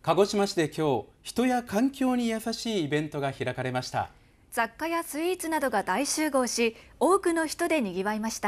鹿児島市で今日、人や環境に優しいイベントが開かれました。 雑貨やスイーツなどが大集合し、多くの人でにぎわいました。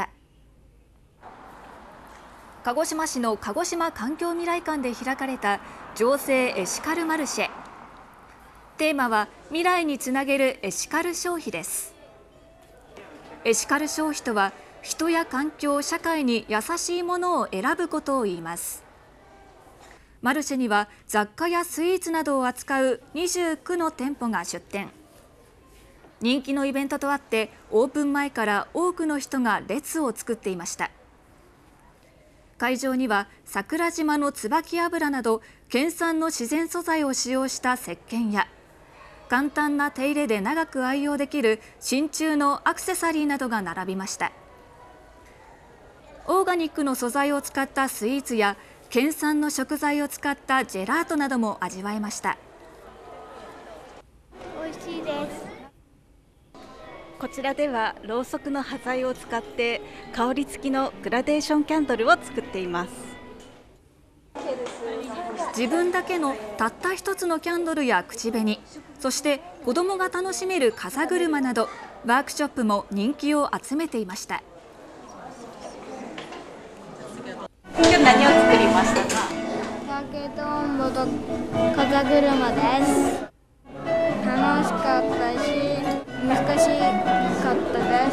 鹿児島市の鹿児島環境未来館で開かれた情勢エシカルマルシェ。テーマは未来につなげるエシカル消費です。エシカル消費とは、人や環境、社会に優しいものを選ぶことを言います。マルシェには雑貨やスイーツなどを扱う29の店舗が出店。人気のイベントとあってオープン前から多くの人が列を作っていました。会場には桜島の椿油など県産の自然素材を使用した石鹸や、簡単な手入れで長く愛用できる真鍮のアクセサリーなどが並びました。オーガニックの素材を使ったスイーツや県産の食材を使ったジェラートなども味わえました。 美味しいです。 こちらではろうそくの端材を使って香り付きのグラデーションキャンドルを作っています。 自分だけのたった一つのキャンドルや口紅、そして子どもが楽しめる風車などワークショップも人気を集めていました。 今日何を作りましたか？ 竹とんぼと風車です。楽しかったし難しかったです。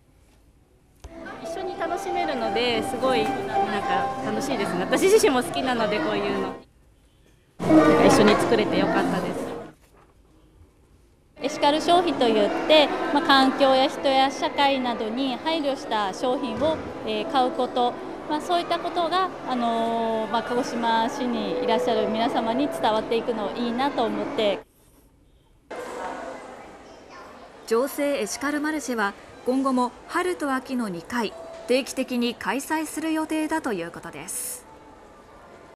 一緒に楽しめるのですごいなんか楽しいですね。私自身も好きなのでこういうの一緒に作れてよかったです。 エシカル消費といって、環境や人や社会などに配慮した商品を買うこと、そういったことが、鹿児島市にいらっしゃる皆様に伝わっていくのいいなと思って。 情勢エシカルマルシェは今後も春と秋の2回定期的に開催する予定だということです。